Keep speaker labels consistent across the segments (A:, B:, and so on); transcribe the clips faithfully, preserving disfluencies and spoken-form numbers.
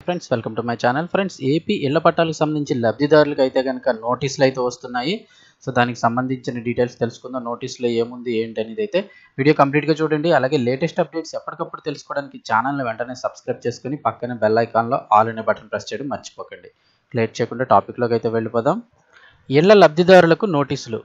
A: Friends, welcome to my channel. Friends, AP ఇళ్ల పట్టాలకు సంబంధించి లబ్ధిదారులకు అయితే కనుక నోటీసులు అయితే వస్తున్నాయి. సో దానికి సంబంధించిన డీటెయిల్స్ తెలుసుకుందాం. నోటీసులో ఏముంది ఏంటి అనేది అయితే వీడియో కంప్లీట్గా చూడండి. అలాగే లేటెస్ట్ అప్డేట్స్ ఎప్పటికప్పుడు తెలుసుకోవడానికి ఛానల్ని వెంటనే సబ్స్క్రైబ్ చేసుకుని పక్కన బెల్ ఐకాన్లో ఆల్ అనే బటన్ ప్రెస్ చేయడం మర్చిపోకండి. లేట్ చేయకుండా టాపిక్లోకి అయితే వెళ్ళిపోదాం. ఇళ్ల లబ్ధిదారులకు నోటీసులు.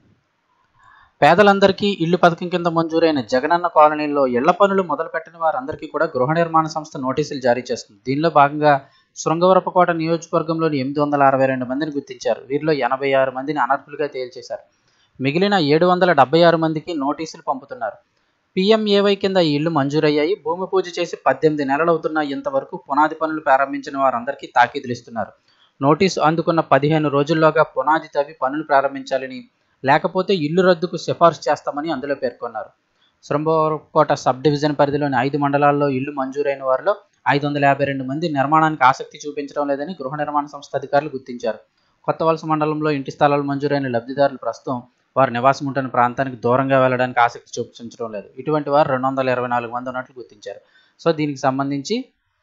A: పేదలందరికీ ఇల్లు పథకం కింద మంజూరైన జగనన్న కాలనీల్లో ఇళ్ల పనులు మొదలుపెట్టిన వారందరికీ కూడా గృహ నిర్మాణ సంస్థ నోటీసులు జారీ చేస్తుంది. దీనిలో భాగంగా శృంగవరపుకోట నియోజకవర్గంలోని ఎనిమిది వందల అరవై రెండు మందిని గుర్తించారు. వీరిలో ఎనభై ఆరు మందిని అనర్హులుగా తేల్చేశారు. మిగిలిన ఏడు వందల డెబ్బై ఆరు మందికి నోటీసులు పంపుతున్నారు. పీఎంఏవై కింద ఈ ఇళ్లు మంజూరయ్యాయి. భూమి పూజ చేసి పద్దెనిమిది నెలలవుతున్న ఇంతవరకు పునాది పనులు ప్రారంభించిన వారందరికీ తాకీదులు ఇస్తున్నారు. నోటీసు అందుకున్న పదిహేను రోజుల్లోగా పునాది తవ్వి పనులు ప్రారంభించాలని, లేకపోతే ఇల్లు రద్దుకు సిఫార్సు చేస్తామని అందులో పేర్కొన్నారు. శృంగవరపుకోట సబ్ డివిజన్ పరిధిలోని ఐదు మండలాల్లో ఇల్లు మంజూరైన వారిలో ఐదు వందల యాభై రెండు మంది నిర్మాణానికి ఆసక్తి చూపించడం లేదని గృహ నిర్మాణ సంస్థ అధికారులు గుర్తించారు. కొత్త వలస మండలంలో ఇంటి స్థలాలు మంజూరైన లబ్ధిదారులు ప్రస్తుతం వారు నివాసం ఉంటున్న ప్రాంతానికి దూరంగా వెళ్ళడానికి ఆసక్తి చూపించడం లేదు. ఇటువంటి వారు రెండు వందల ఇరవై నాలుగు మంది ఉన్నట్లు గుర్తించారు. సో దీనికి సంబంధించి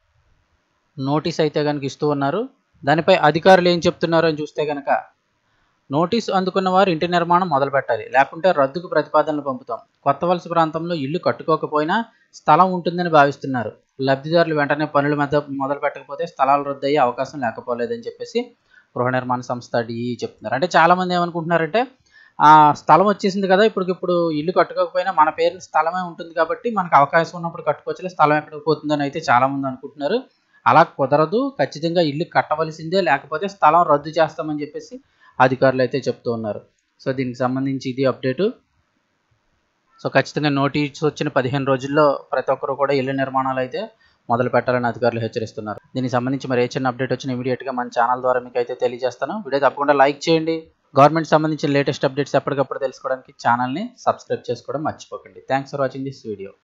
A: నోటీస్ అయితే కనుక ఇస్తూ ఉన్నారు. దానిపై అధికారులు ఏం చెప్తున్నారు అని చూస్తే కనుక, నోటీసు అందుకున్న వారు ఇంటి నిర్మాణం మొదలు పెట్టాలి, లేకుంటే రద్దుకు ప్రతిపాదనలు పంపుతాం. కొత్త వలస ప్రాంతంలో ఇల్లు కట్టుకోకపోయినా స్థలం ఉంటుందని భావిస్తున్నారు. లబ్ధిదారులు వెంటనే పనులు మెద మొదలు పెట్టకపోతే స్థలాలు రద్దు అయ్యే అవకాశం లేకపోలేదని చెప్పేసి గృహ నిర్మాణ సంస్థ డిఈ చెప్తున్నారు. అంటే చాలామంది ఏమనుకుంటున్నారంటే, ఆ స్థలం వచ్చేసింది కదా, ఇప్పుడు ఇప్పుడు ఇల్లు కట్టుకోకపోయినా మన పేరు స్థలమే ఉంటుంది కాబట్టి మనకు అవకాశం ఉన్నప్పుడు కట్టుకోవచ్చులే, స్థలం ఎక్కడికి పోతుందని అయితే చాలామంది అనుకుంటున్నారు. అలా కుదరదు, ఖచ్చితంగా ఇల్లు కట్టవలసిందే, లేకపోతే స్థలం రద్దు చేస్తామని చెప్పేసి అధికారులు అయితే చెప్తూ ఉన్నారు. సో దీనికి సంబంధించి ఇది అప్డేటు. సో ఖచ్చితంగా నోటీస్ వచ్చిన పదిహేను రోజుల్లో ప్రతి ఒక్కరు కూడా ఇళ్ల నిర్మాణాలు అయితే మొదలు పెట్టాలని అధికారులు హెచ్చరిస్తున్నారు. దీనికి సంబంధించి మరి ఏ చిన్న అప్డేట్ వచ్చిన ఇమీడియట్గా మన ఛానల్ ద్వారా మీకు అయితే తెలియజేస్తాను. వీడియో తప్పకుండా లైక్ చేయండి. గవర్నమెంట్ సంబంధించిన లేటెస్ట్ అప్డేట్స్ ఎప్పటికప్పుడు తెలుసుకోవడానికి ఛానల్ని సబ్స్క్రైబ్ చేసుకోవడం మర్చిపోకండి. Thanks for watching this video.